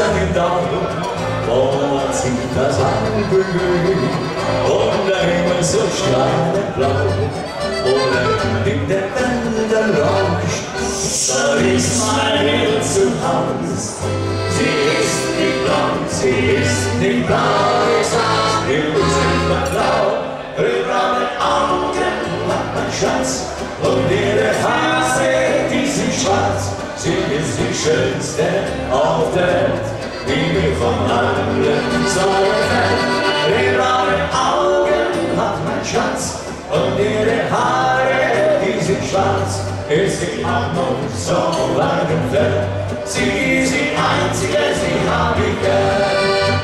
seinem Daumen, wo man sieht das Anbegehen und der Himmel so strahlend blau und in der Wälder rauscht. Da ist mein Herz zu Haus. Sie ist nicht blond, sie ist nicht blau, ich sag's, wir sind mal blau. Rehbraune Augen hat mein Schatz und ihre Haare, die sind schwarz. Sie ist die schönste auf der Welt, die mir von allen so gefällt. Rehbraune Augen hat mein Schatz und ihre Haare, die sind schwarz. Ist sie auch noch so weit entfernt? Sie ist die einzige, sie hab ich gern.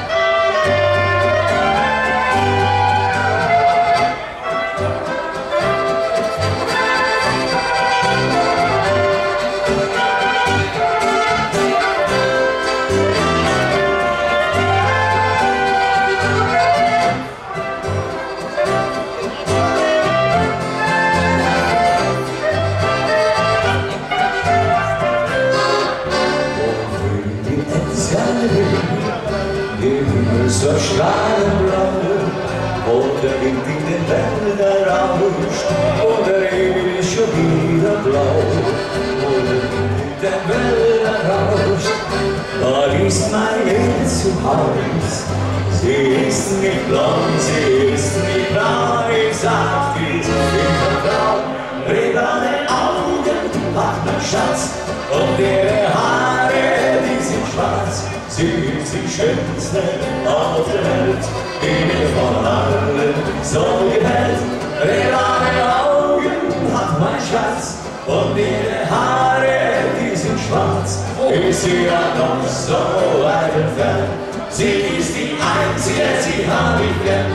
So strahlenblau, wo der Wind in den Wäldern rauscht, wo der Himmel ist schon wieder blau, wo der Wind in den Wäldern rauscht, da ist mein Herz zu Haus. Sie ist nicht blond, sie ist nicht blau, ich sag, die ist wieder blau. Rehbraune Augen hat mein Schatz und ihre Haare, die sind schwarz. Sie ist die schönste auf der Welt, die mir von allen so gefällt. Rehbraune Augen hat mein Schatz und ihre Haare, die sind schwarz. Ist sie ja noch so weit entfernt? Sie ist die einzige, sie hab ich gern.